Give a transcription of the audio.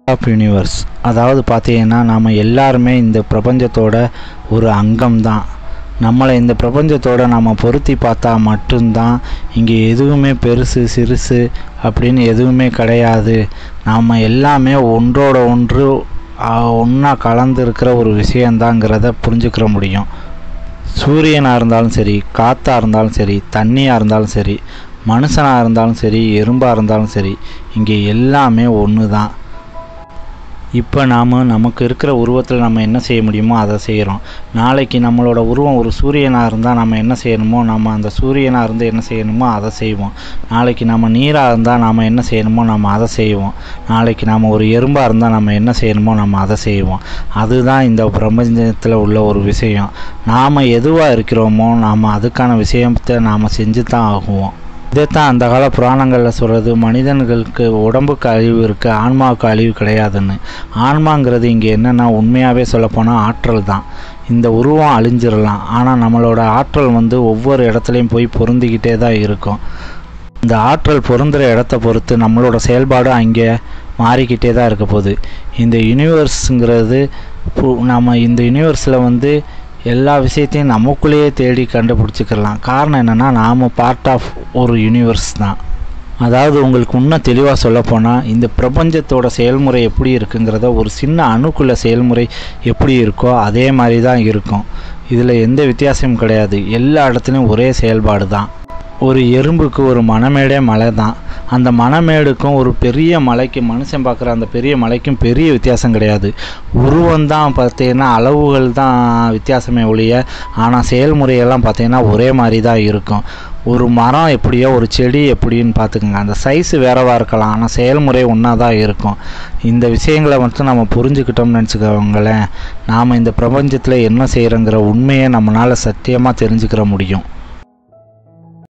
Of universe. அதாவது பார்த்தீங்கன்னா நாம் எல்லாருமே இந்த பிரபஞ்சத்தோட ஒரு அங்கம்தான். நம்மளை இந்த பிரபஞ்சத்தோடு நாம் பொருத்தி பார்த்தா மட்டும்தான் இங்கே எதுவுமே பெருசு சிறுசு அப்படின்னு எதுவுமே கிடையாது. நாம் எல்லாமே ஒன்றோட ஒன்று ஒன்றா கலந்துருக்கிற ஒரு விஷயந்தாங்கிறத புரிஞ்சுக்கிற முடியும். சூரியனாக இருந்தாலும் சரி, காற்றாக இருந்தாலும் சரி, தண்ணியாக இருந்தாலும் சரி, மனுஷனாக இருந்தாலும் சரி, எறும்பாக இருந்தாலும் சரி, இங்கே எல்லாமே ஒன்று தான். இப்போ நமக்கு இருக்கிற உருவத்தில் நம்ம என்ன செய்ய முடியுமோ அதை செய்கிறோம். நாளைக்கு நம்மளோட உருவம் ஒரு சூரியனாக இருந்தால் நம்ம என்ன செய்யணுமோ நம்ம அந்த சூரியனாக இருந்து என்ன செய்யணுமோ அதை செய்வோம். நாளைக்கு நம்ம நீராக இருந்தால் நாம் என்ன செய்யணுமோ நம்ம அதை செய்வோம். நாளைக்கு நாம் ஒரு எறும்பாக இருந்தால் நம்ம என்ன செய்யணுமோ நம்ம அதை செய்வோம். அதுதான் இந்த பிரபஞ்சத்தில் உள்ள ஒரு விஷயம். நாம் எதுவாக இருக்கிறோமோ நாம் அதுக்கான விஷயத்தை நாம் செஞ்சு தான் ஆகுவோம். இதைத்தான் அந்த கால புராணங்களில் சொல்கிறது, மனிதன்களுக்கு உடம்புக்கு அழிவு இருக்குது, ஆன்மாவுக்கு அழிவு கிடையாதுன்னு. ஆன்மாங்கிறது இங்கே என்னென்னா உண்மையாகவே சொல்லப்போனால் ஆற்றல் தான். இந்த உருவம் அழிஞ்சிடலாம், ஆனால் நம்மளோட ஆற்றல் ஒவ்வொரு இடத்துலையும் போய் பொருந்திக்கிட்டே தான் இருக்கும். இந்த ஆற்றல் பொருந்துகிற இடத்த பொறுத்து நம்மளோட செயல்பாடு அங்கே மாறிக்கிட்டே தான் இருக்க போகுது. இந்த யூனிவர்ஸுங்கிறது நம்ம இந்த யூனிவர்ஸில் எல்லா விஷயத்தையும் நமக்குள்ளேயே தேடி கண்டுபிடிச்சிக்கலாம். காரணம் என்னென்னா நாம் பார்ட் ஆஃப் ஒரு யூனிவர்ஸ் தான். அதாவது உங்களுக்கு இன்னும் தெளிவாக சொல்லப்போனால் இந்த பிரபஞ்சத்தோட செயல்முறை எப்படி இருக்குங்கிறத ஒரு சின்ன அணுக்குள்ள செயல்முறை எப்படி இருக்கோ அதே மாதிரி தான் இருக்கும். இதில் எந்த வித்தியாசமும் கிடையாது. எல்லா இடத்துலையும் ஒரே செயல்பாடு தான். ஒரு எறும்புக்கு ஒரு மணமேடே மலை தான். அந்த மணமேடுக்கும் ஒரு பெரிய மலைக்கு மனுஷன் பார்க்குற அந்த பெரிய மலைக்கும் பெரிய வித்தியாசம் கிடையாது. உருவந்தான் பார்த்தீங்கன்னா அளவுகள் தான் வித்தியாசமே ஒழிய, ஆனால் செயல்முறையெல்லாம் பார்த்தீங்கன்னா ஒரே மாதிரி தான் இருக்கும். ஒரு மரம் எப்படியோ ஒரு செடி எப்படின்னு பார்த்துக்குங்க, அந்த சைஸு வேறவாக இருக்கலாம், ஆனால் செயல்முறை ஒன்றா தான் இருக்கும். இந்த விஷயங்களை நம்ம புரிஞ்சுக்கிட்டோம்னு நினச்சிக்கோங்களேன், நாம் இந்த பிரபஞ்சத்தில் என்ன செய்கிறோங்கிற உண்மையை நம்மளால் சத்தியமாக தெரிஞ்சுக்கிற முடியும்.